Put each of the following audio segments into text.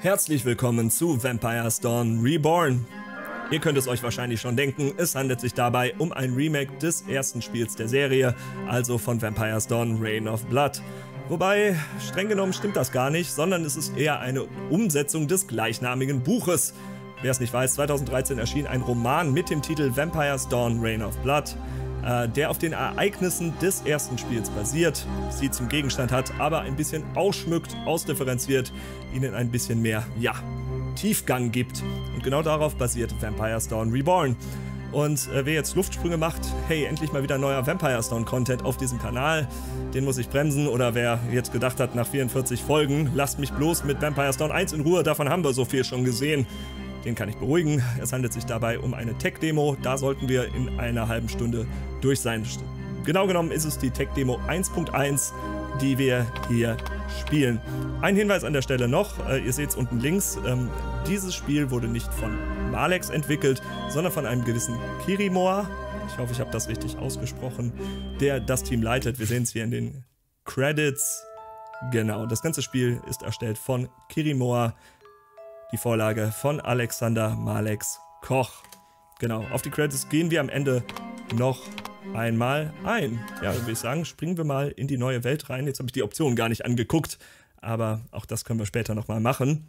Herzlich willkommen zu Vampire's Dawn Reborn. Ihr könnt es euch wahrscheinlich schon denken, es handelt sich dabei um ein Remake des ersten Spiels der Serie, also von Vampire's Dawn Reign of Blood. Wobei, streng genommen stimmt das gar nicht, sondern es ist eher eine Umsetzung des gleichnamigen Buches. Wer es nicht weiß, 2013 erschien ein Roman mit dem Titel Vampire's Dawn Reign of Blood, der auf den Ereignissen des ersten Spiels basiert, sie zum Gegenstand hat, aber ein bisschen ausschmückt, ausdifferenziert, ihnen ein bisschen mehr, Tiefgang gibt. Und genau darauf basiert Vampire's Dawn Reborn. Und wer jetzt Luftsprünge macht, hey, endlich mal wieder neuer Vampire's Dawn Content auf diesem Kanal, den muss ich bremsen. Oder wer jetzt gedacht hat, nach 44 Folgen, lasst mich bloß mit Vampire's Dawn 1 in Ruhe, davon haben wir so viel schon gesehen. Den kann ich beruhigen. Es handelt sich dabei um eine Tech-Demo. Da sollten wir in einer halben Stunde durch sein. Genau genommen ist es die Tech-Demo 1.1, die wir hier spielen. Ein Hinweis an der Stelle noch, ihr seht es unten links, dieses Spiel wurde nicht von Malex entwickelt, sondern von einem gewissen Kirimoa. Ich hoffe, ich habe das richtig ausgesprochen, der das Team leitet. Wir sehen es hier in den Credits. Genau, das ganze Spiel ist erstellt von Kirimoa. Die Vorlage von Alexander Malex Koch. Genau, auf die Credits gehen wir am Ende noch einmal ein. Ja, dann würde ich sagen, springen wir mal in die neue Welt rein. Jetzt habe ich die Option gar nicht angeguckt, aber auch das können wir später nochmal machen.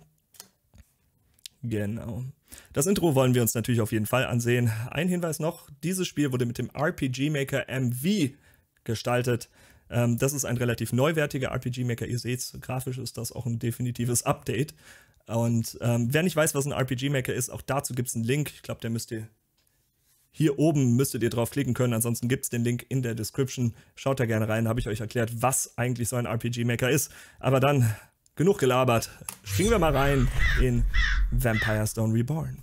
Genau. Das Intro wollen wir uns natürlich auf jeden Fall ansehen. Ein Hinweis noch, dieses Spiel wurde mit dem RPG Maker MV gestaltet. Das ist ein relativ neuwertiger RPG Maker. Ihr seht es, grafisch ist das auch ein definitives Update. Und wer nicht weiß, was ein RPG Maker ist, auch dazu gibt es einen Link. Ich glaube, der müsst ihr hier oben müsstet ihr drauf klicken können. Ansonsten gibt es den Link in der Description. Schaut da gerne rein, habe ich euch erklärt, was eigentlich so ein RPG Maker ist. Aber dann, genug gelabert. Springen wir mal rein in Vampire's Dawn Reborn.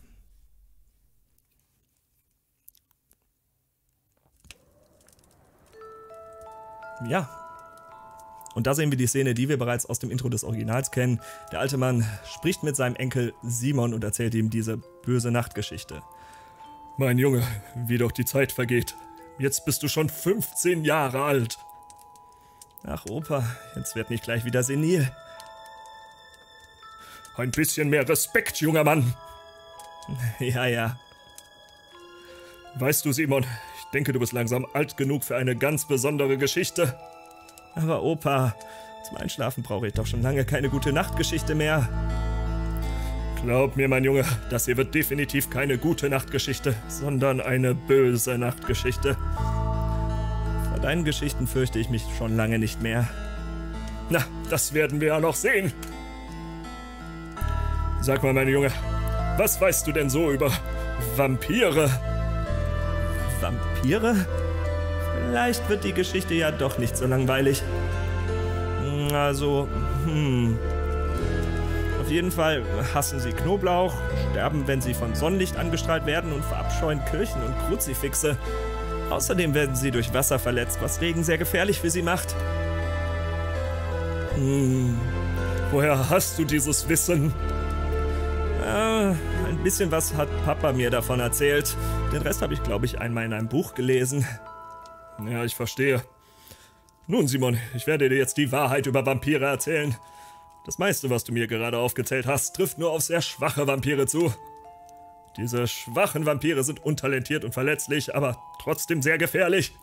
Ja. Und da sehen wir die Szene, die wir bereits aus dem Intro des Originals kennen. Der alte Mann spricht mit seinem Enkel Simon und erzählt ihm diese böse Nachtgeschichte. Mein Junge, wie doch die Zeit vergeht. Jetzt bist du schon 15 Jahre alt. Ach Opa, jetzt werd nicht gleich wieder senil. Ein bisschen mehr Respekt, junger Mann. Ja. Weißt du, Simon, ich denke, du bist langsam alt genug für eine ganz besondere Geschichte. Aber Opa, zum Einschlafen brauche ich doch schon lange keine gute Nachtgeschichte mehr. Glaub mir, mein Junge, das hier wird definitiv keine gute Nachtgeschichte, sondern eine böse Nachtgeschichte. Vor deinen Geschichten fürchte ich mich schon lange nicht mehr. Na, das werden wir ja noch sehen. Sag mal, mein Junge, was weißt du denn so über Vampire? Vampire? Vielleicht wird die Geschichte ja doch nicht so langweilig. Also, Auf jeden Fall hassen sie Knoblauch, sterben, wenn sie von Sonnenlicht angestrahlt werden und verabscheuen Kirchen und Kruzifixe. Außerdem werden sie durch Wasser verletzt, was Regen sehr gefährlich für sie macht. Woher hast du dieses Wissen? Ein bisschen was hat Papa mir davon erzählt. Den Rest habe ich, glaube ich, einmal in einem Buch gelesen. Ja, ich verstehe. Nun, Simon, ich werde dir jetzt die Wahrheit über Vampire erzählen. Das meiste, was du mir gerade aufgezählt hast, trifft nur auf sehr schwache Vampire zu. Diese schwachen Vampire sind untalentiert und verletzlich, aber trotzdem sehr gefährlich.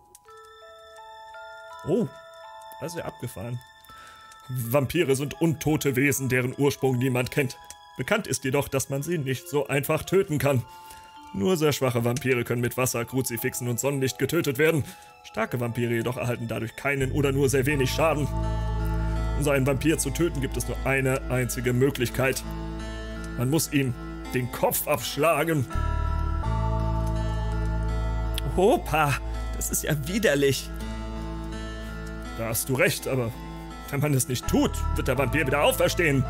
Oh, das ist ja abgefahren. Vampire sind untote Wesen, deren Ursprung niemand kennt. Bekannt ist jedoch, dass man sie nicht so einfach töten kann. Nur sehr schwache Vampire können mit Wasser, Kruzifixen und Sonnenlicht getötet werden. Starke Vampire jedoch erhalten dadurch keinen oder nur sehr wenig Schaden. Um so einen Vampir zu töten, gibt es nur eine einzige Möglichkeit. Man muss ihm den Kopf abschlagen. Opa, das ist ja widerlich. Da hast du recht, aber wenn man es nicht tut, wird der Vampir wieder auferstehen.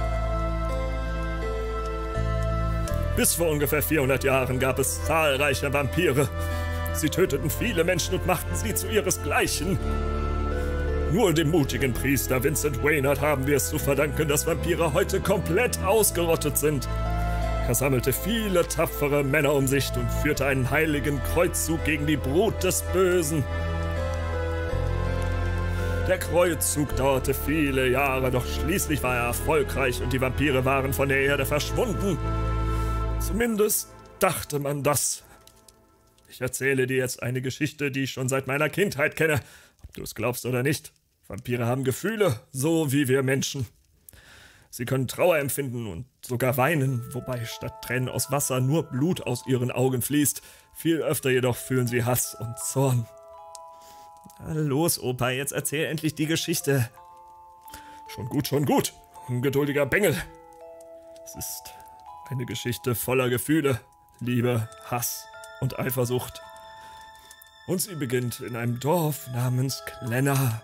Bis vor ungefähr 400 Jahren gab es zahlreiche Vampire. Sie töteten viele Menschen und machten sie zu ihresgleichen. Nur dem mutigen Priester Vincent Waynard haben wir es zu verdanken, dass Vampire heute komplett ausgerottet sind. Er sammelte viele tapfere Männer um sich und führte einen heiligen Kreuzzug gegen die Brut des Bösen. Der Kreuzzug dauerte viele Jahre, doch schließlich war er erfolgreich und die Vampire waren von der Erde verschwunden. Zumindest dachte man das. Ich erzähle dir jetzt eine Geschichte, die ich schon seit meiner Kindheit kenne, ob du es glaubst oder nicht. Vampire haben Gefühle, so wie wir Menschen. Sie können Trauer empfinden und sogar weinen, wobei statt Tränen aus Wasser nur Blut aus ihren Augen fließt. Viel öfter jedoch fühlen sie Hass und Zorn. Na los, Opa, jetzt erzähl endlich die Geschichte. Schon gut, ungeduldiger Bengel. Es ist eine Geschichte voller Gefühle, Liebe, Hass und Eifersucht. Und sie beginnt in einem Dorf namens Klenna.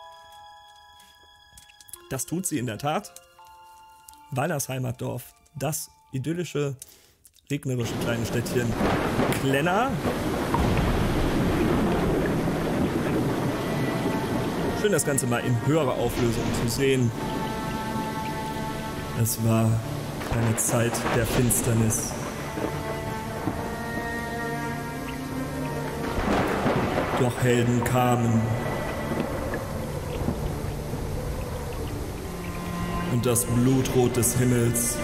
Das tut sie in der Tat. Valnas Heimatdorf, das idyllische, regnerische kleine Städtchen Klenna. Schön, das Ganze mal in höherer Auflösung zu sehen. Es war eine Zeit der Finsternis. Doch Helden kamen. Und das Blutrot des Himmels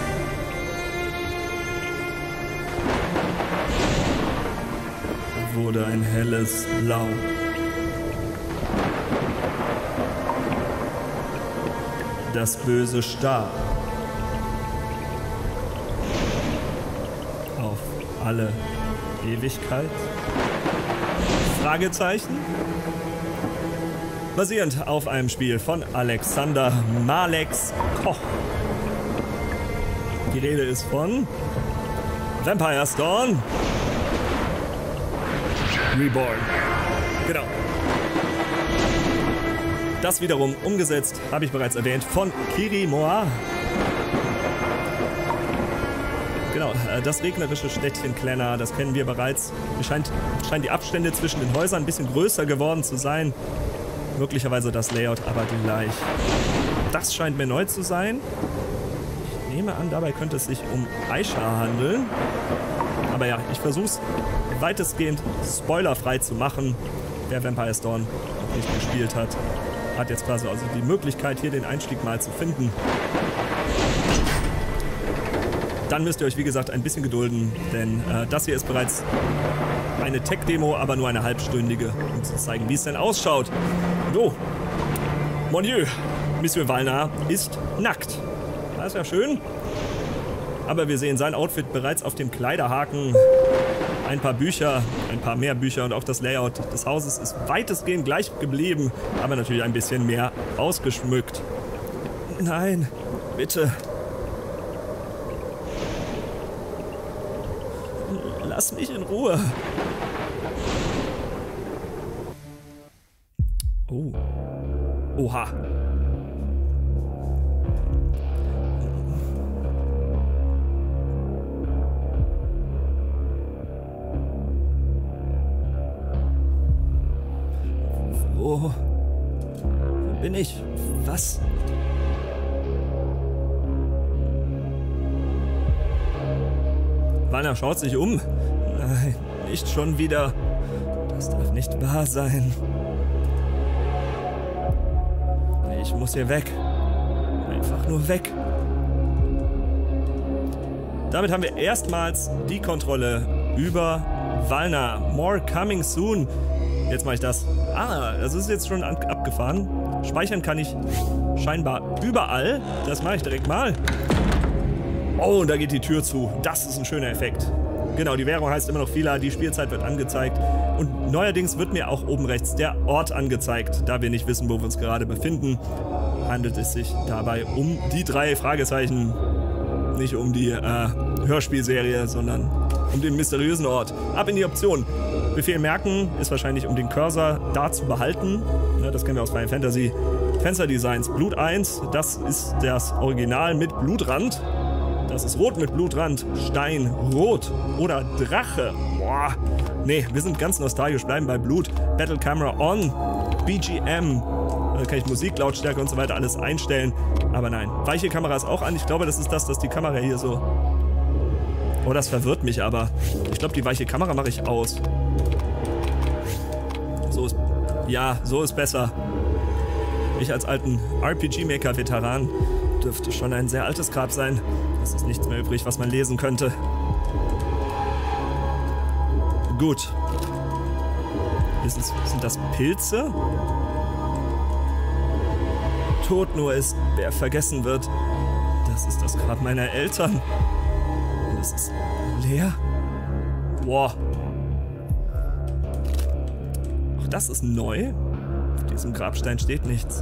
wurde ein helles Blau. Das Böse starb. Auf alle Ewigkeit? Fragezeichen? Basierend auf einem Spiel von Alexander Malex Koch. Die Rede ist von Vampire's Dawn Reborn. Genau. Das wiederum umgesetzt, habe ich bereits erwähnt, von Kirimoa. Genau, das regnerische Städtchen Klenna, das kennen wir bereits. Es scheint die Abstände zwischen den Häusern ein bisschen größer geworden zu sein. Möglicherweise das Layout aber gleich. Das scheint mir neu zu sein. Ich nehme an, dabei könnte es sich um Aisha handeln. Aber ja, ich versuche es weitestgehend spoilerfrei zu machen. Wer Vampire's Dawn noch nicht gespielt hat, hat jetzt quasi also die Möglichkeit, hier den Einstieg mal zu finden. Dann müsst ihr euch, wie gesagt, ein bisschen gedulden, denn das hier ist bereits eine Tech-Demo, aber nur eine halbstündige, um zu zeigen, wie es denn ausschaut. So, mon Dieu, Monsieur Valna ist nackt. Das ist ja schön. Aber wir sehen sein Outfit bereits auf dem Kleiderhaken. Ein paar Bücher, ein paar mehr Bücher und auch das Layout des Hauses ist weitestgehend gleich geblieben, aber natürlich ein bisschen mehr ausgeschmückt. Nein, bitte. Lass mich in Ruhe. Oh. Oha. Wo bin ich? Was? Valna schaut sich um. Nein, nicht schon wieder. Das darf nicht wahr sein. Ich muss hier weg. Einfach nur weg. Damit haben wir erstmals die Kontrolle über Valna. More coming soon. Jetzt mache ich das. Ah, das ist jetzt schon abgefahren. Speichern kann ich scheinbar überall. Das mache ich direkt mal. Oh, und da geht die Tür zu. Das ist ein schöner Effekt. Genau, die Währung heißt immer noch Fila, die Spielzeit wird angezeigt. Und neuerdings wird mir auch oben rechts der Ort angezeigt. Da wir nicht wissen, wo wir uns gerade befinden, handelt es sich dabei um die 3 Fragezeichen. Nicht um die Hörspielserie, sondern um den mysteriösen Ort. Ab in die Option. Befehl merken ist wahrscheinlich, um den Cursor da zu behalten. Ja, das kennen wir aus Final Fantasy. Fensterdesigns. Blut 1, das ist das Original mit Blutrand. Das ist rot mit Blutrand. Stein, rot oder Drache. Boah. Nee, wir sind ganz nostalgisch, bleiben bei Blut. Battle Camera on. BGM. Da kann ich Musiklautstärke und so weiter alles einstellen. Aber nein, weiche Kamera ist auch an. Ich glaube, das ist das, dass die Kamera hier so... Oh, das verwirrt mich aber. Ich glaube, die weiche Kamera mache ich aus. So ist... Ja, so ist besser. Ich als alten RPG-Maker-Veteran dürfte schon ein sehr altes Grab sein. Es ist nichts mehr übrig, was man lesen könnte. Gut. Sind das Pilze? Tod nur ist, wer vergessen wird. Das ist das Grab meiner Eltern. Und es ist leer. Wow. Auch das ist neu. Auf diesem Grabstein steht nichts.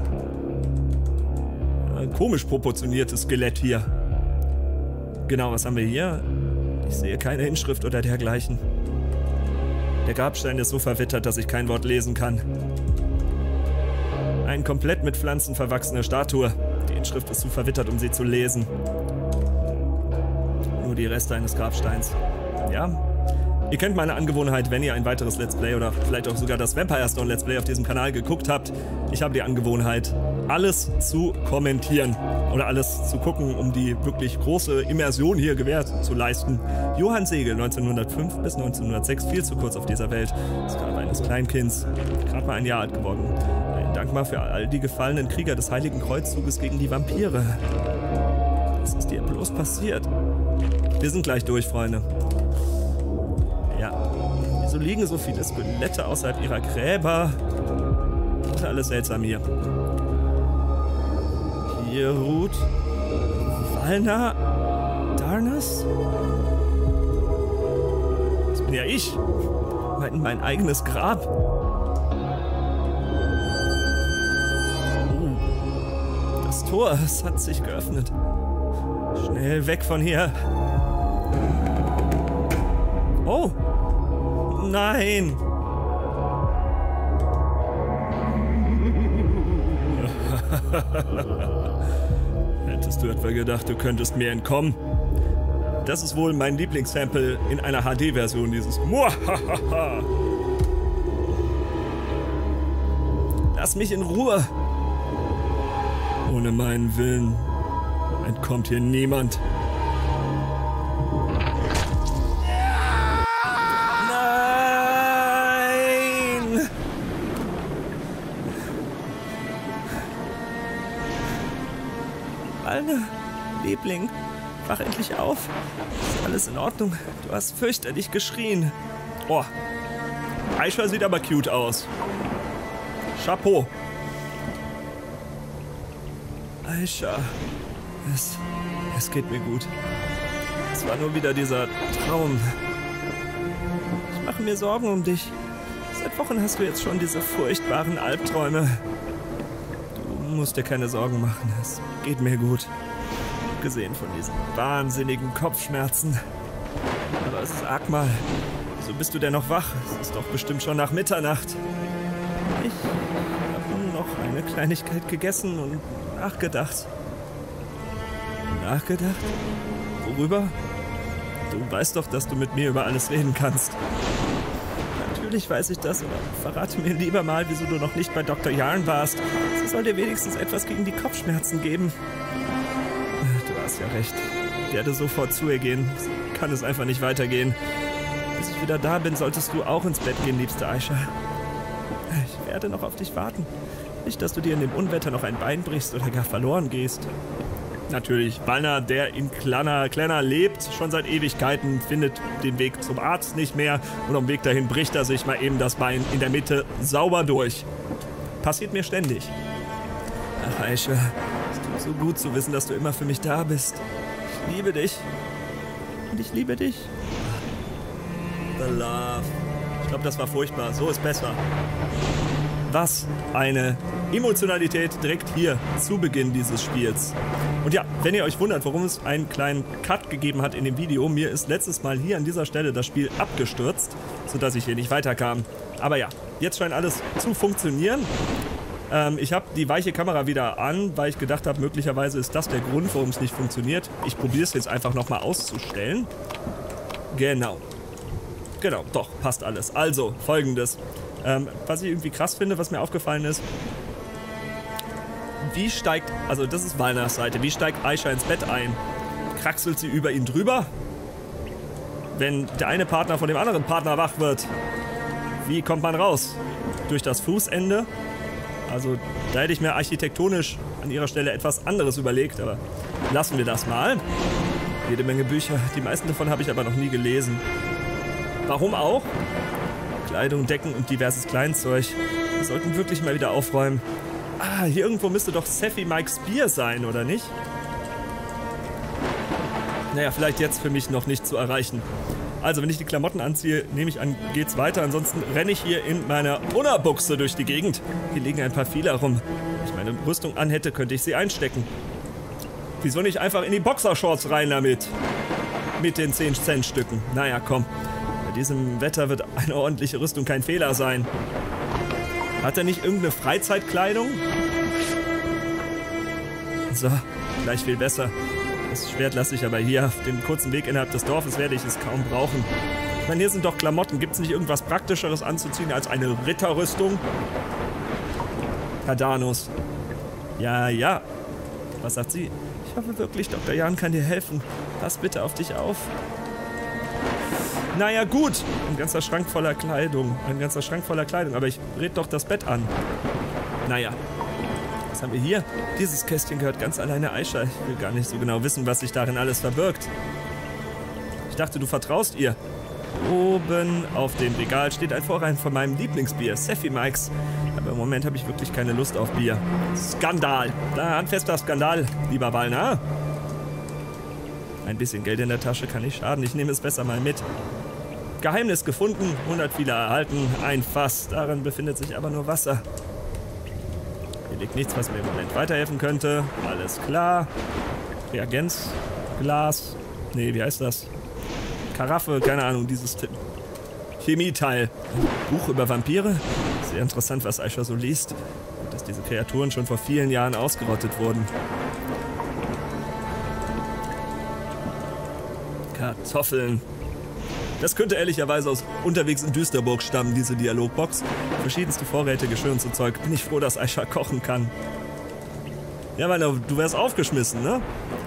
Ein komisch proportioniertes Skelett hier. Genau, was haben wir hier? Ich sehe keine Inschrift oder dergleichen. Der Grabstein ist so verwittert, dass ich kein Wort lesen kann. Eine komplett mit Pflanzen verwachsene Statue. Die Inschrift ist zu verwittert, um sie zu lesen. Nur die Reste eines Grabsteins. Ja? Ihr kennt meine Angewohnheit, wenn ihr ein weiteres Let's Play oder vielleicht auch sogar das Vampire Stone Let's Play auf diesem Kanal geguckt habt. Ich habe die Angewohnheit, alles zu kommentieren oder alles zu gucken, um die wirklich große Immersion hier gewährt zu leisten. Johann Segel, 1905 bis 1906, viel zu kurz auf dieser Welt. Das Grab eines Kleinkinds, gerade mal ein Jahr alt geworden. Ein Dankmal für all die gefallenen Krieger des Heiligen Kreuzzuges gegen die Vampire. Was ist dir bloß passiert? Wir sind gleich durch, Freunde. Ja, wieso liegen so viele Skelette außerhalb ihrer Gräber? Das ist alles seltsam hier. Hier ruht Valna Darnus? Das bin ja ich. Mein eigenes Grab. Das Tor, es hat sich geöffnet. Schnell weg von hier. Oh. Nein. Hättest du etwa gedacht, du könntest mir entkommen? Das ist wohl mein Lieblingssample in einer HD-Version dieses Muahaha. Lass mich in Ruhe. Ohne meinen Willen entkommt hier niemand. Nein! Alter, Liebling, wach endlich auf. Ist alles in Ordnung? Du hast fürchterlich geschrien. Oh, Aisha sieht aber cute aus. Chapeau. Aisha, es geht mir gut. Es war nur wieder dieser Traum. Ich mache mir Sorgen um dich. Seit Wochen hast du jetzt schon diese furchtbaren Albträume. Du musst dir keine Sorgen machen. Es geht mir gut. Abgesehen von diesen wahnsinnigen Kopfschmerzen. Aber es ist arg mal. Wieso bist du denn noch wach? Es ist doch bestimmt schon nach Mitternacht. Ich habe nur noch eine Kleinigkeit gegessen und nachgedacht. Nachgedacht? Worüber? Du weißt doch, dass du mit mir über alles reden kannst. Natürlich weiß ich das, aber verrate mir lieber mal, wieso du noch nicht bei Dr. Yarn warst. Sie soll dir wenigstens etwas gegen die Kopfschmerzen geben. Du hast ja recht. Ich werde sofort zu ihr gehen. So kann es einfach nicht weitergehen. Bis ich wieder da bin, solltest du auch ins Bett gehen, liebste Aisha. Ich werde noch auf dich warten. Nicht, dass du dir in dem Unwetter noch ein Bein brichst oder gar verloren gehst. Natürlich, Valna, der in Klenna lebt, schon seit Ewigkeiten, findet den Weg zum Arzt nicht mehr und am Weg dahin bricht er sich mal eben das Bein in der Mitte sauber durch. Passiert mir ständig. Ach, Aisha, es tut so gut zu wissen, dass du immer für mich da bist. Ich liebe dich. Und ich liebe dich. The love. Ich glaube, das war furchtbar. So ist besser. Was eine Emotionalität direkt hier zu Beginn dieses Spiels. Und ja, wenn ihr euch wundert, warum es einen kleinen Cut gegeben hat in dem Video, mir ist letztes Mal hier an dieser Stelle das Spiel abgestürzt, sodass ich hier nicht weiterkam. Aber ja, jetzt scheint alles zu funktionieren. Ich habe die weiche Kamera wieder an, weil ich gedacht habe, möglicherweise ist das der Grund, warum es nicht funktioniert. Ich probiere es jetzt einfach nochmal auszustellen. Genau. Genau, doch, passt alles. Also, Folgendes. Was ich irgendwie krass finde, was mir aufgefallen ist, wie steigt, also das ist Valnas Seite, wie steigt Aisha ins Bett ein? Kraxelt sie über ihn drüber? Wenn der eine Partner von dem anderen Partner wach wird, wie kommt man raus? Durch das Fußende? Also da hätte ich mir architektonisch an ihrer Stelle etwas anderes überlegt, aber lassen wir das mal. Jede Menge Bücher, die meisten davon habe ich aber noch nie gelesen. Warum auch? Kleidung, Decken und diverses Kleinzeug. Wir sollten wirklich mal wieder aufräumen. Ah, hier irgendwo müsste doch Safi Mikes Bier sein, oder nicht? Naja, vielleicht jetzt für mich noch nicht zu erreichen. Also, wenn ich die Klamotten anziehe, nehme ich an, geht's weiter. Ansonsten renne ich hier in meiner Unterbuchse durch die Gegend. Hier liegen ein paar Fehler rum. Wenn ich meine Rüstung anhätte, könnte ich sie einstecken. Wieso nicht einfach in die Boxershorts rein damit? Mit den 10-Cent-Stücken. Naja, komm. Bei diesem Wetter wird eine ordentliche Rüstung kein Fehler sein. Hat er nicht irgendeine Freizeitkleidung? So, gleich viel besser. Das Schwert lasse ich aber hier. Auf dem kurzen Weg innerhalb des Dorfes werde ich es kaum brauchen. Ich meine, hier sind doch Klamotten. Gibt es nicht irgendwas Praktischeres anzuziehen als eine Ritterrüstung? Cardanus. Ja, ja. Was sagt sie? Ich hoffe wirklich, Dr. Jan kann dir helfen. Pass bitte auf dich auf. Naja, gut. Ein ganzer Schrank voller Kleidung. Ein ganzer Schrank voller Kleidung. Aber ich red doch das Bett an. Naja. Was haben wir hier? Dieses Kästchen gehört ganz alleine Aisha. Ich will gar nicht so genau wissen, was sich darin alles verbirgt. Ich dachte, du vertraust ihr. Oben auf dem Regal steht ein Vorrein von meinem Lieblingsbier, Safi Mikes. Aber im Moment habe ich wirklich keine Lust auf Bier. Skandal! Da, handfester Skandal, lieber Valna. Ein bisschen Geld in der Tasche kann nicht schaden. Ich nehme es besser mal mit. Geheimnis gefunden, 100 Fehler erhalten, ein Fass. Darin befindet sich aber nur Wasser. Hier liegt nichts, was mir im Moment weiterhelfen könnte. Alles klar. Reagenz, Glas. Nee, wie heißt das? Karaffe, keine Ahnung, dieses Chemieteil. Ein Buch über Vampire? Sehr interessant, was Aisha so liest. Und dass diese Kreaturen schon vor vielen Jahren ausgerottet wurden. Kartoffeln. Das könnte ehrlicherweise aus Unterwegs in Düsterburg stammen, diese Dialogbox. Verschiedenste Vorräte, Geschirr und so Zeug. Bin ich froh, dass Aisha kochen kann. Ja, weil du wärst aufgeschmissen, ne?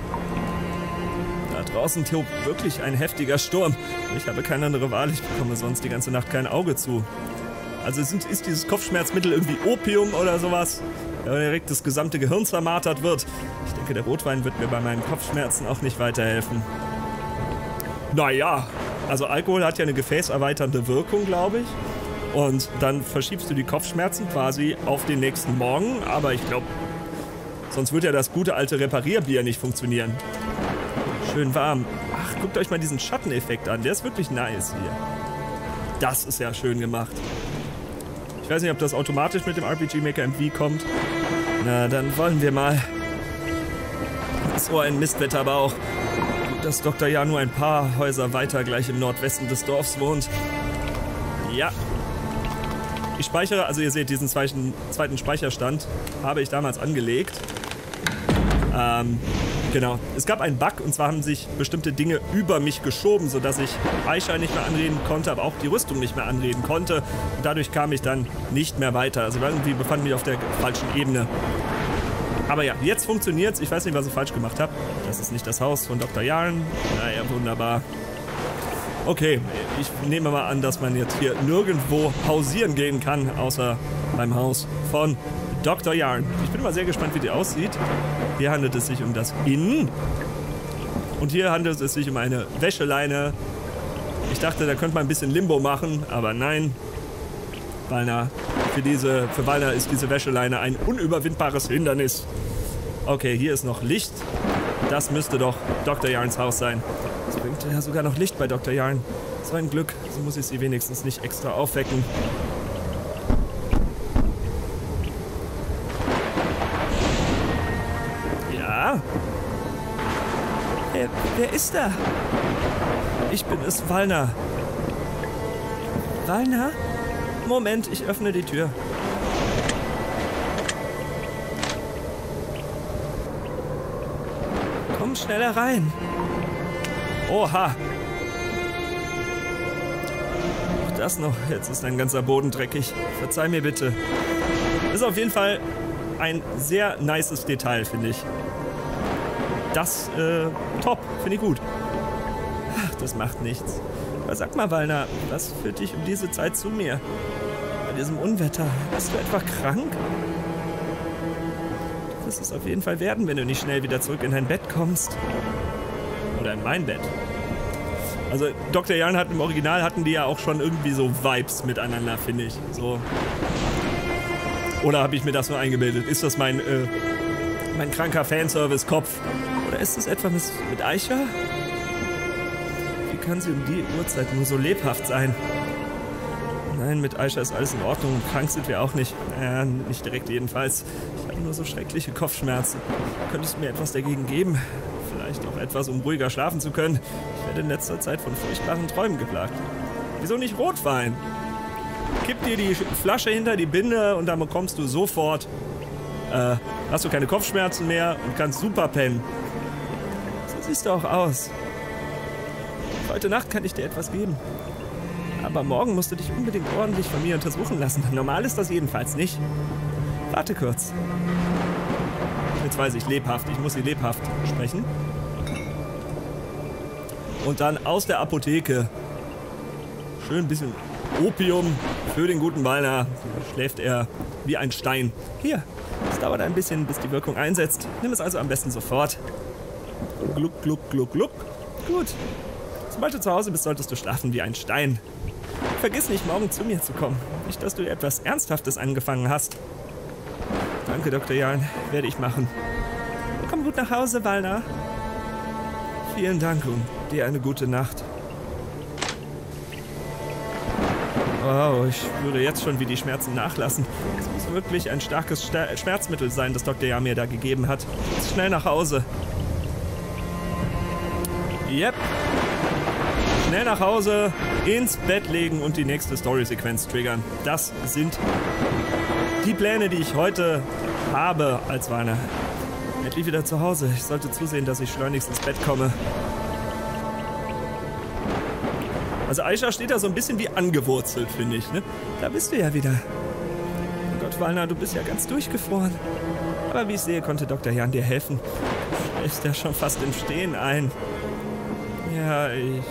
Da draußen tobt wirklich ein heftiger Sturm. Ich habe keine andere Wahl, ich bekomme sonst die ganze Nacht kein Auge zu. Also ist dieses Kopfschmerzmittel irgendwie Opium oder sowas? Ja, direkt das gesamte Gehirn zermartert wird. Ich denke, der Rotwein wird mir bei meinen Kopfschmerzen auch nicht weiterhelfen. Naja, also Alkohol hat ja eine gefäßerweiternde Wirkung, glaube ich. Und dann verschiebst du die Kopfschmerzen quasi auf den nächsten Morgen. Aber ich glaube, sonst wird ja das gute alte Reparierbier nicht funktionieren. Schön warm. Ach, guckt euch mal diesen Schatteneffekt an. Der ist wirklich nice hier. Das ist ja schön gemacht. Ich weiß nicht, ob das automatisch mit dem RPG Maker MV kommt. Na, dann wollen wir mal. So ein Mistwetter aber auch. Gut, dass Dr. Jan nur ein paar Häuser weiter gleich im Nordwesten des Dorfs wohnt. Ja. Ich speichere, also ihr seht, diesen zweiten Speicherstand habe ich damals angelegt. Genau. Es gab einen Bug, und zwar haben sich bestimmte Dinge über mich geschoben, sodass ich Aisha nicht mehr anreden konnte, aber auch die Rüstung nicht mehr anreden konnte. Und dadurch kam ich dann nicht mehr weiter. Also irgendwie befand ich mich auf der falschen Ebene. Aber ja, jetzt funktioniert's. Ich weiß nicht, was ich falsch gemacht habe. Das ist nicht das Haus von Dr. Jarn. Naja, wunderbar. Okay, ich nehme mal an, dass man jetzt hier nirgendwo pausieren gehen kann, außer beim Haus von Dr. Jarn. Ich bin mal sehr gespannt, wie die aussieht. Hier handelt es sich um das Inn. Und hier handelt es sich um eine Wäscheleine. Ich dachte, da könnte man ein bisschen Limbo machen, aber nein. Valna, für Valna ist diese Wäscheleine ein unüberwindbares Hindernis. Okay, hier ist noch Licht. Das müsste doch Dr. Jarns Haus sein. Es bringt ja sogar noch Licht bei Dr. Jarn. So ein Glück, so muss ich sie wenigstens nicht extra aufwecken. Ja? Wer ist da? Ich bin es, Valna. Valna? Moment, ich öffne die Tür. Komm schneller rein. Oha. Auch das noch. Jetzt ist ein ganzer Boden dreckig. Verzeih mir bitte. Ist auf jeden Fall ein sehr nices Detail, finde ich. Das, top. Finde ich gut. Ach, das macht nichts. Aber sag mal, Valna, was führt dich um diese Zeit zu mir? Bei diesem Unwetter, bist du etwa krank? wirst es auf jeden Fall werden, wenn du nicht schnell wieder zurück in dein Bett kommst. Oder in mein Bett. Also Dr. Young hat im Original hatten die ja auch schon irgendwie so Vibes miteinander, finde ich. So. Oder habe ich mir das nur eingebildet? Ist das mein kranker Fanservice-Kopf? Oder ist es etwa mit Aisha? Wie kann sie um die Uhrzeit nur so lebhaft sein? Nein, mit Aisha ist alles in Ordnung. Krank sind wir auch nicht. Naja, nicht direkt jedenfalls. Ich habe nur so schreckliche Kopfschmerzen. Könntest du mir etwas dagegen geben? Vielleicht auch etwas, um ruhiger schlafen zu können. Ich werde in letzter Zeit von furchtbaren Träumen geplagt. Wieso nicht Rotwein? Kipp dir die Flasche hinter die Binde und dann bekommst du sofort... hast du keine Kopfschmerzen mehr und kannst super pennen. So siehst du auch aus. Heute Nacht kann ich dir etwas geben. Aber morgen musst du dich unbedingt ordentlich von mir untersuchen lassen. Normal ist das jedenfalls nicht. Warte kurz. Jetzt weiß ich lebhaft. Ich muss sie lebhaft sprechen. Und dann aus der Apotheke. Schön ein bisschen Opium für den guten Walner. Schläft er wie ein Stein. Hier. Es dauert ein bisschen, bis die Wirkung einsetzt. Nimm es also am besten sofort. Gluck, gluck, gluck, gluck. Gut. Sobald du zu Hause bist, solltest du schlafen wie ein Stein. Vergiss nicht, morgen zu mir zu kommen. Nicht, dass du etwas Ernsthaftes angefangen hast. Danke, Dr. Young. Werde ich machen. Komm gut nach Hause, Walner. Vielen Dank und dir eine gute Nacht. Oh, ich spüre jetzt schon, wie die Schmerzen nachlassen. Es muss wirklich ein starkes Schmerzmittel sein, das Dr. Young mir da gegeben hat. Jetzt schnell nach Hause. Yep. Schnell nach Hause, ins Bett legen und die nächste Story-Sequenz triggern. Das sind die Pläne, die ich heute habe als Walner. Endlich wieder zu Hause. Ich sollte zusehen, dass ich schleunigst ins Bett komme. Also Aisha steht da so ein bisschen wie angewurzelt, finde ich, ne? Da bist du ja wieder. Oh Gott, Walner, du bist ja ganz durchgefroren. Aber wie ich sehe, konnte Dr. Young dir helfen. Du schläfst ja schon fast im Stehen ein. Ja, ich...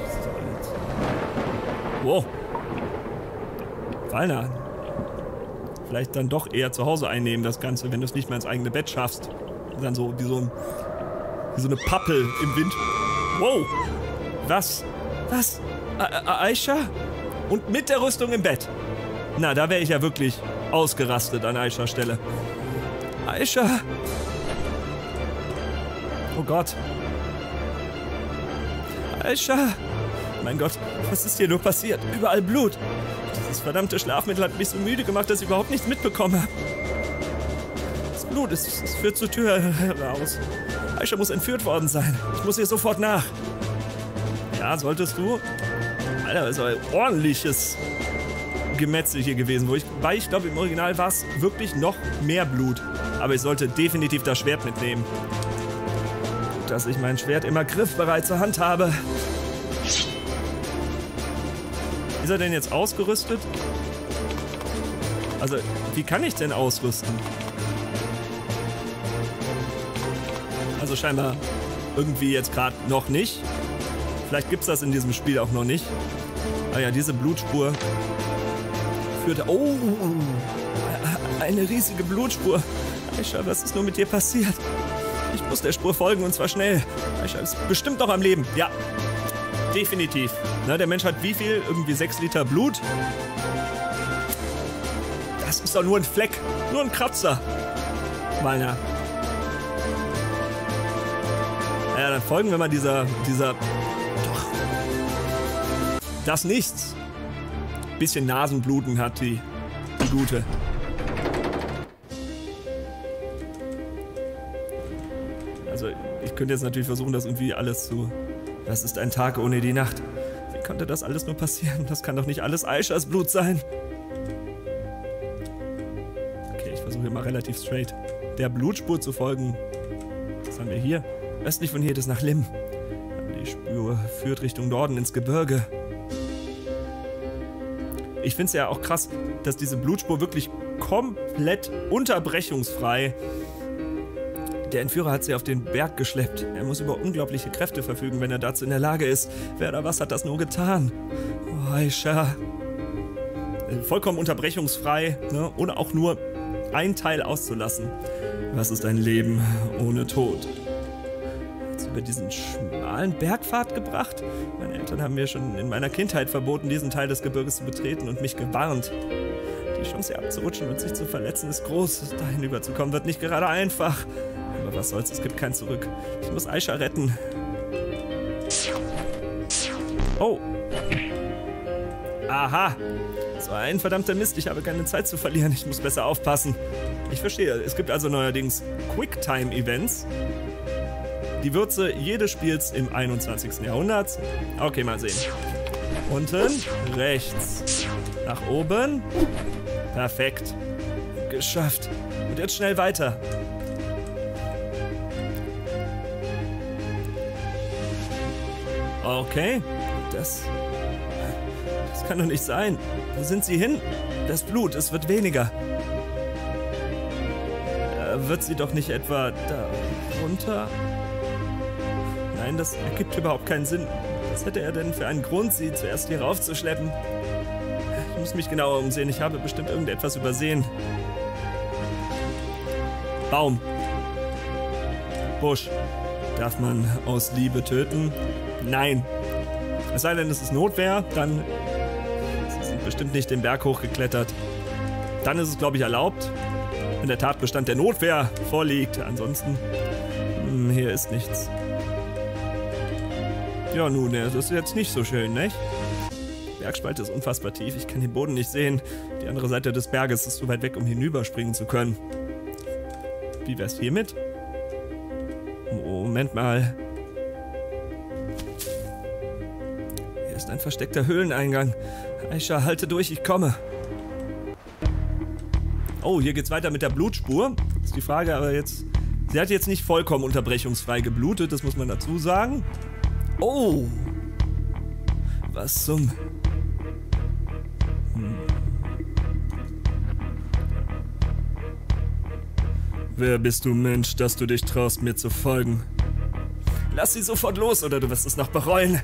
Wow. Walner. Vielleicht dann doch eher zu Hause einnehmen, das Ganze, wenn du es nicht mehr ins eigene Bett schaffst. Und dann so wie so eine Pappel im Wind. Wow. Was? Was? Aisha? Und mit der Rüstung im Bett. Na, da wäre ich ja wirklich ausgerastet an Aishas Stelle. Aisha! Oh Gott. Aisha! Mein Gott, was ist hier nur passiert? Überall Blut. Dieses verdammte Schlafmittel hat mich so müde gemacht, dass ich überhaupt nichts mitbekomme. Das Blut, es führt zur Tür heraus. Aisha muss entführt worden sein. Ich muss ihr sofort nach. Ja, solltest du. Alter, das ist ein ordentliches Gemetzel hier gewesen. Wobei ich glaube, im Original war es wirklich noch mehr Blut. Aber ich sollte definitiv das Schwert mitnehmen. Gut, dass ich mein Schwert immer griffbereit zur Hand habe. Ist er denn jetzt ausgerüstet? Also, wie kann ich denn ausrüsten? Also scheinbar irgendwie jetzt gerade noch nicht. Vielleicht gibt es das in diesem Spiel auch noch nicht. Ah ja, diese Blutspur führte... Oh, eine riesige Blutspur. Aisha, was ist nur mit dir passiert? Ich muss der Spur folgen und zwar schnell. Aisha ist bestimmt noch am Leben. Ja, definitiv. Na, der Mensch hat wie viel? Irgendwie 6 Liter Blut. Das ist doch nur ein Fleck. Nur ein Kratzer. Walner. Ja, dann folgen wir mal dieser... Doch. Das nichts. Bisschen Nasenbluten hat die Gute. Also, ich könnte jetzt natürlich versuchen, das irgendwie alles zu... Das ist ein Tag ohne die Nacht. Wie konnte das alles nur passieren? Das kann doch nicht alles Aishas Blut sein. Okay, ich versuche hier mal relativ straight der Blutspur zu folgen. Was haben wir hier? Östlich von hier geht es nach Lim. Aber die Spur führt Richtung Norden ins Gebirge. Ich finde es ja auch krass, dass diese Blutspur wirklich komplett unterbrechungsfrei... Der Entführer hat sie auf den Berg geschleppt. Er muss über unglaubliche Kräfte verfügen, wenn er dazu in der Lage ist. Wer oder was hat das nur getan? Oh, Aisha. Vollkommen unterbrechungsfrei, ne? Ohne auch nur ein Teil auszulassen. Was ist ein Leben ohne Tod? Hat's über diesen schmalen Bergpfad gebracht? Meine Eltern haben mir schon in meiner Kindheit verboten, diesen Teil des Gebirges zu betreten und mich gewarnt. Die Chance, hier abzurutschen und sich zu verletzen, ist groß. Dahin überzukommen wird nicht gerade einfach. Aber was soll's, es gibt kein Zurück. Ich muss Aisha retten. Oh. Aha. So ein verdammter Mist, ich habe keine Zeit zu verlieren. Ich muss besser aufpassen. Ich verstehe, es gibt also neuerdings Quicktime-Events. Die Würze jedes Spiels im 21. Jahrhundert. Okay, mal sehen. Unten, rechts. Nach oben. Perfekt. Geschafft. Und jetzt schnell weiter. Okay. Das kann doch nicht sein. Wo sind sie hin? Das Blut, es wird weniger. Wird sie doch nicht etwa da runter? Nein, das ergibt überhaupt keinen Sinn. Was hätte er denn für einen Grund, sie zuerst hier raufzuschleppen? Ich muss mich genauer umsehen. Ich habe bestimmt irgendetwas übersehen. Baum. Busch. Darf man aus Liebe töten? Nein. Es sei denn, es ist Notwehr, dann... Sie sind bestimmt nicht den Berg hochgeklettert. Dann ist es, glaube ich, erlaubt, wenn der Tatbestand der Notwehr vorliegt. Ansonsten, hier ist nichts. Ja, nun, das ist jetzt nicht so schön, nicht? Die Bergspalte ist unfassbar tief, ich kann den Boden nicht sehen. Die andere Seite des Berges ist zu weit weg, um hinüberspringen zu können. Wie wär's hiermit? Moment mal. Hier ist ein versteckter Höhleneingang. Aisha, halte durch, ich komme. Oh, hier geht's weiter mit der Blutspur. Das ist die Frage, aber jetzt... Sie hat jetzt nicht vollkommen unterbrechungsfrei geblutet, das muss man dazu sagen. Oh! Was zum... Wer bist du, Mensch, dass du dich traust, mir zu folgen? Lass sie sofort los, oder du wirst es noch bereuen.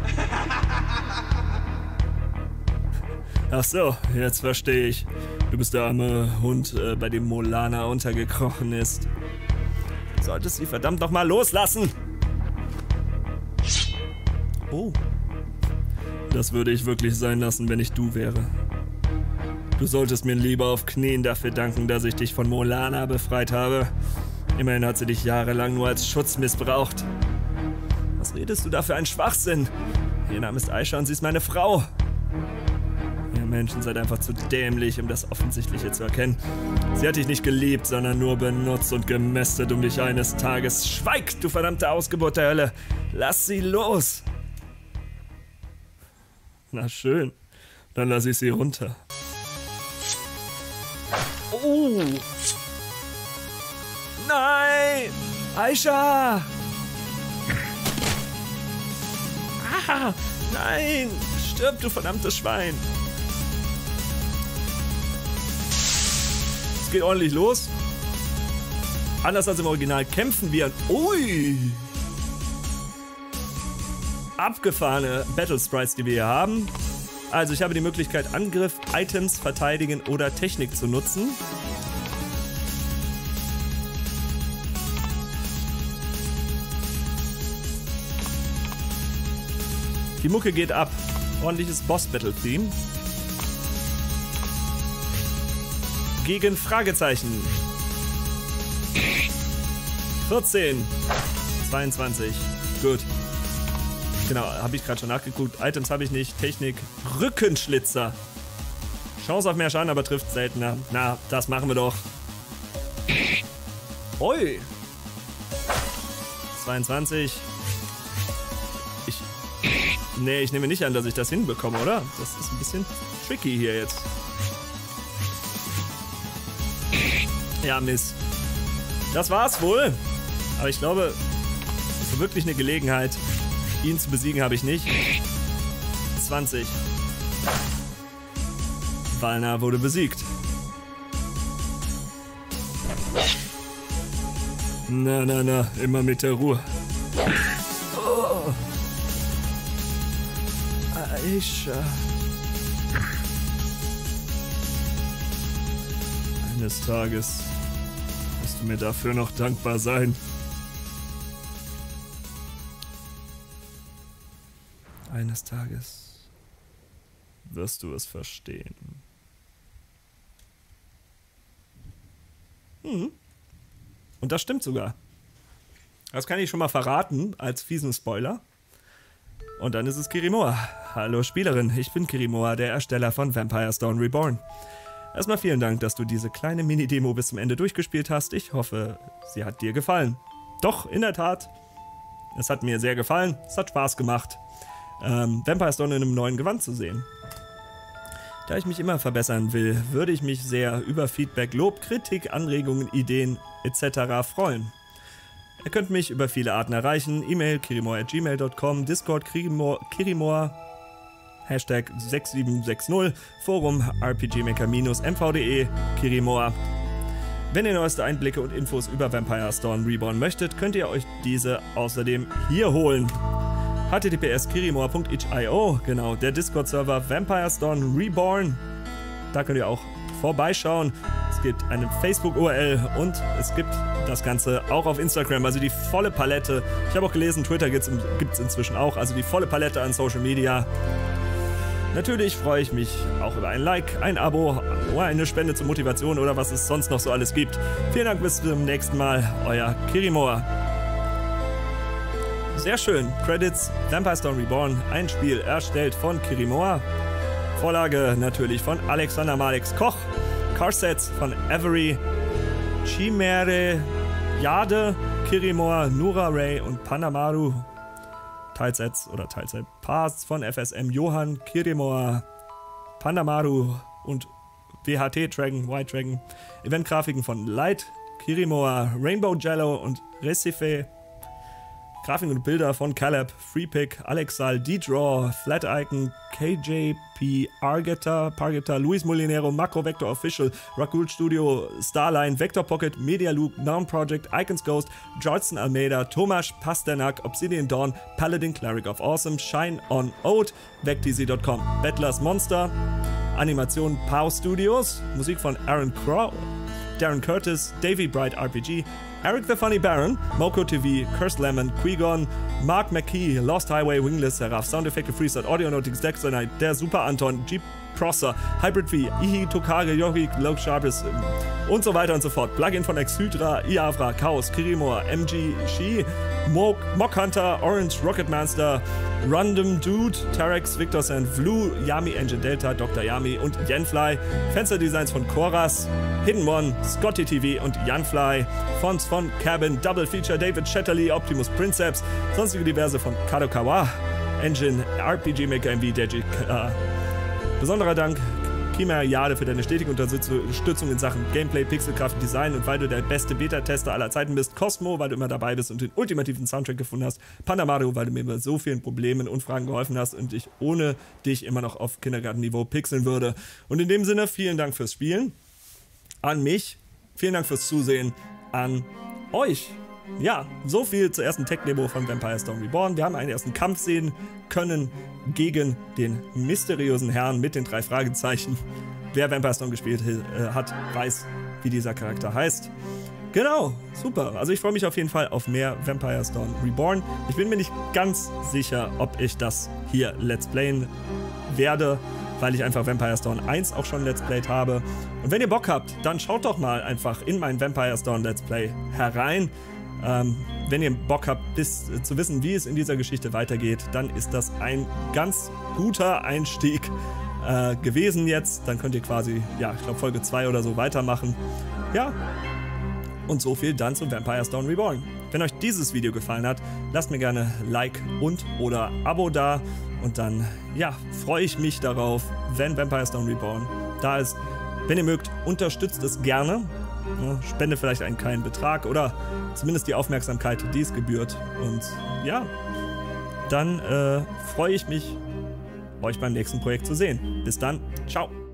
Ach so, jetzt verstehe ich. Du bist der arme Hund, bei dem Molana untergekrochen ist. Du solltest sie verdammt noch mal loslassen. Oh. Das würde ich wirklich sein lassen, wenn ich du wäre. Du solltest mir lieber auf Knien dafür danken, dass ich dich von Molana befreit habe. Immerhin hat sie dich jahrelang nur als Schutz missbraucht. Was redest du da für einen Schwachsinn? Ihr Name ist Aisha und sie ist meine Frau. Ihr Menschen seid einfach zu dämlich, um das Offensichtliche zu erkennen. Sie hat dich nicht geliebt, sondern nur benutzt und gemästet, um dich eines Tages... Schweig, du verdammte Ausgeburt der Hölle! Lass sie los! Na schön, dann lasse ich sie runter. Oh! Nein! Aisha! Ah! Nein! Stirb, du verdammtes Schwein! Es geht ordentlich los. Anders als im Original kämpfen wir... Ui! Abgefahrene Battle Sprites, die wir hier haben. Also ich habe die Möglichkeit, Angriff, Items, Verteidigen oder Technik zu nutzen. Die Mucke geht ab. Ordentliches Boss-Battle-Theme. Gegen Fragezeichen. 14. 22. Gut. Genau, habe ich gerade schon nachgeguckt. Items habe ich nicht. Technik. Rückenschlitzer. Chance auf mehr Schaden, aber trifft seltener. Na, das machen wir doch. Ui. 22. Nee, ich nehme nicht an, dass ich das hinbekomme, oder? Das ist ein bisschen tricky hier jetzt. Ja, Mist. Das war's wohl. Aber ich glaube, so wirklich eine Gelegenheit, ihn zu besiegen, habe ich nicht. 20. Valna wurde besiegt. Na, immer mit der Ruhe. Oh. Aisha. Eines Tages wirst wirst du mir dafür noch dankbar sein. Eines Tages wirst du es verstehen. Und das stimmt sogar. Das kann ich schon mal verraten, als fiesen Spoiler. Und dann ist es Kirimoa. Hallo Spielerin, ich bin Kirimoa, der Ersteller von Vampires Dawn Reborn. Erstmal vielen Dank, dass du diese kleine Mini-Demo bis zum Ende durchgespielt hast. Ich hoffe, sie hat dir gefallen. Doch, in der Tat. Es hat mir sehr gefallen, es hat Spaß gemacht, Vampires Dawn in einem neuen Gewand zu sehen. Da ich mich immer verbessern will, würde ich mich sehr über Feedback, Lob, Kritik, Anregungen, Ideen etc. freuen. Ihr könnt mich über viele Arten erreichen, E-Mail kirimoa@gmail.com, Discord kirimoa, Hashtag 6760, Forum rpgmaker-mv.de, kirimoa. Wenn ihr neueste Einblicke und Infos über Vampires Dawn Reborn möchtet, könnt ihr euch diese außerdem hier holen. https://kirimoa.itch.io, genau, der Discord-Server Vampires Dawn Reborn. Da könnt ihr auch vorbeischauen. Es gibt eine Facebook-URL und es gibt das Ganze auch auf Instagram, also die volle Palette. Ich habe auch gelesen, Twitter gibt es inzwischen auch, also die volle Palette an Social Media. Natürlich freue ich mich auch über ein Like, ein Abo oder eine Spende zur Motivation oder was es sonst noch so alles gibt. Vielen Dank, bis zum nächsten Mal, euer Kirimoa. Sehr schön, Credits, Vampires Dawn Reborn, ein Spiel erstellt von Kirimoa. Vorlage natürlich von Alexander Malex Koch, Carsets von Avery, Chimere, Jade, Kirimoa, Nura Ray und Panamaru. Teilsets oder Teilset-Parts von FSM Johann, Kirimoa, Panamaru und WHT Dragon, White Dragon. Eventgrafiken von Light, Kirimoa, Rainbow Jello und Recife. Grafiken und Bilder von Caleb, Freepick, Alexal, D-Draw, Flat Icon, KJP, Pargeta, Luis Molinero, Macro Vector Official, Rakul Studio, Starline, Vector Pocket, Media Loop, Noun Project, Icons Ghost, Georgeson Almeida, Tomasz Pasternak, Obsidian Dawn, Paladin Cleric of Awesome, Shine on Ode, VecTZ.com, Battlers Monster, Animation Pow Studios, Musik von Aaron Crow, Darren Curtis, Davey Bright RPG, Eric the Funny Baron, Moko TV, Cursed Lemon, Qui-Gon, Mark McKee, Lost Highway, Wingless, Seraph, Soundeffekte, Freestyle, Audionautics, Dexter, der Super Anton, Jeep Prosser, Hybrid V, Ihi, Tokage, Yogi, Low Sharpes und so weiter und so fort. Plugin von Exhydra, Iavra, Chaos, Kirimoa, MG, Shi, Mock Hunter, Orange, Rocket Monster, Random Dude, Terex, Victor Sand, Vlu, Yami Engine Delta, Dr. Yami und Yenfly. Fensterdesigns von Koras, Hidden One, Scotty TV und Yanfly. Fonts von Cabin, Double Feature, David Shetterly, Optimus Princeps, sonstige diverse von Kadokawa, Engine, RPG Maker MV, Deji. Besonderer Dank, Chimera Jade, für deine stetige Unterstützung in Sachen Gameplay, Pixelkraft, Design und weil du der beste Beta-Tester aller Zeiten bist. Cosmo, weil du immer dabei bist und den ultimativen Soundtrack gefunden hast. Pandamaru, weil du mir bei so vielen Problemen und Fragen geholfen hast und ich ohne dich immer noch auf Kindergartenniveau pixeln würde. Und in dem Sinne, vielen Dank fürs Spielen. An mich. Vielen Dank fürs Zusehen. An euch. Ja, so viel zur ersten Tech-Demo von Vampires Dawn Reborn. Wir haben einen ersten Kampf sehen können gegen den mysteriösen Herrn mit den 3 Fragezeichen. Wer Vampires Dawn gespielt hat, weiß, wie dieser Charakter heißt. Genau, super. Also ich freue mich auf jeden Fall auf mehr Vampires Dawn Reborn. Ich bin mir nicht ganz sicher, ob ich das hier Let's Playen werde, weil ich einfach Vampires Dawn 1 auch schon Let's Played habe. Und wenn ihr Bock habt, dann schaut doch mal einfach in mein Vampires Dawn Let's Play herein. Wenn ihr Bock habt, zu wissen, wie es in dieser Geschichte weitergeht, dann ist das ein ganz guter Einstieg gewesen jetzt. Dann könnt ihr quasi, ja, ich glaube Folge 2 oder so weitermachen. Ja, und so viel dann zu Vampires Dawn Reborn. Wenn euch dieses Video gefallen hat, lasst mir gerne Like und oder Abo da. Und dann, ja, freue ich mich darauf, wenn Vampires Dawn Reborn da ist. Wenn ihr mögt, unterstützt es gerne. Ja, spende vielleicht einen kleinen Betrag oder zumindest die Aufmerksamkeit, die es gebührt. Und ja, dann freue ich mich, euch beim nächsten Projekt zu sehen. Bis dann, ciao!